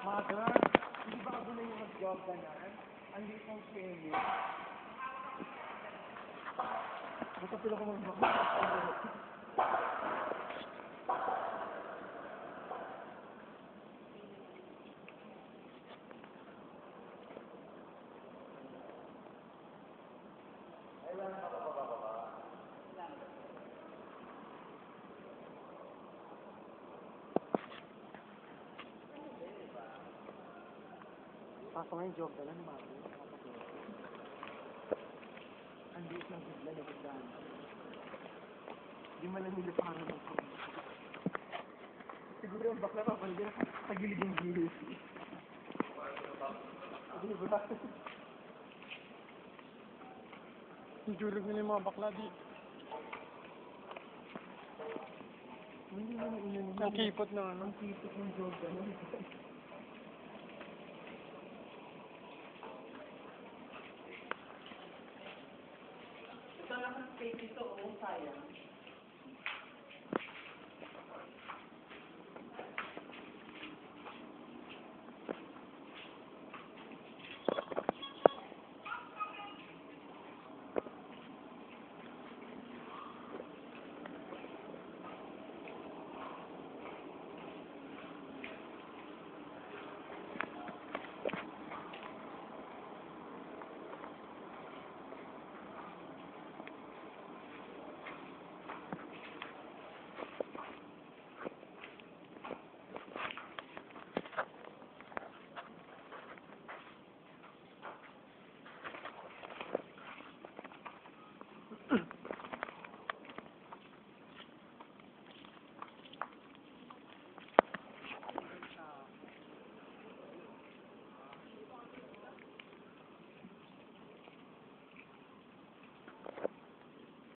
Mother, hindi ba ako na yung mag-job ka na? Ang liit ng swimming. Basta sila ko mag-job. Pasok yung job ka lang, Mother. Ang liit ng bigla na biglaan. Hindi man lang nila parang ng pamilya. Siguro yung bakla pa, pwede sa gilid yung gilid. Hindi ba? Julog nila yung mga bakla di. Hindi naman inanong. Ang kipot na ano. Ang kipot ng job ka lang. Ito lang ang space ito, sayang.